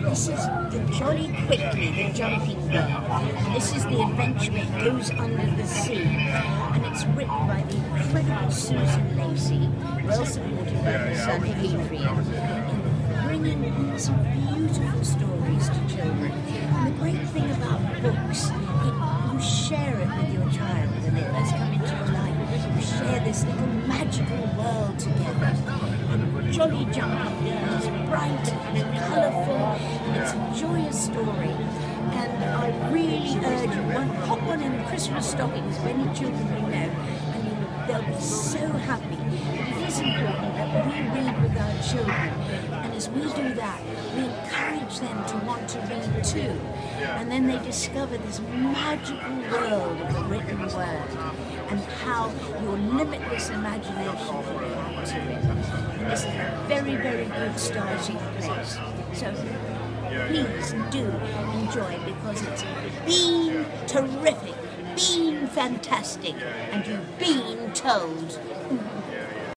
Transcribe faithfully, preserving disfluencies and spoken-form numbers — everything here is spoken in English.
This is the Jolly Quickly, the Jumping Bird. And this is the adventure that goes under the sea. And it's written by the incredible Susan Lacey, well supported by her son Adrian, in bringing some beautiful stories to children. And the great thing about books, it, you share it with your child when they first come into your life. You share this little magical world together. And Jolly Jumping Bird is bright and colourful, and it's a joyous story. And I really urge you, one, pop one in the Christmas stockings for any children you know, and you, they'll be so happy. It is important that we read with our children, and as we do that, we encourage them to want to read too. And then they discover this magical world of the written word, and how your limitless imagination will add to it. And this is a very, very good starting place. So please do enjoy, because it's been terrific, been fantastic, and you've been told.